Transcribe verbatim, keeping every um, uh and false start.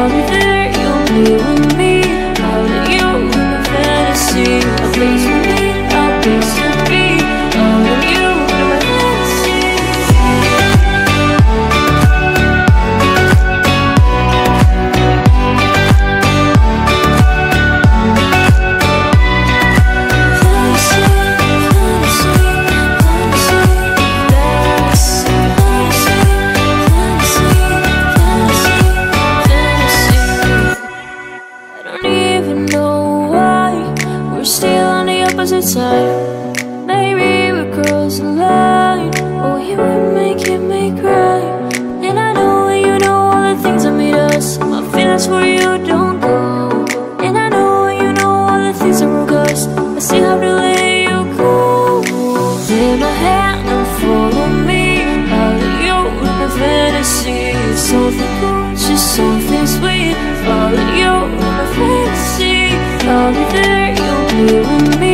I'll be there, you'll be with me. I'll let you in my fantasy. A place for me, a place to be. I'll let you in my fantasy. Side. Maybe we cross the line. Oh, you would make it me cry. And I know you know all the things that made us. My feelings for you don't go. And I know you know all the things that broke us. I still have to let you go. Take my hand and follow me. I'll let you in my fantasy. Something cool, just something sweet. I'll let you in my fantasy. I'll be there, you'll be with me.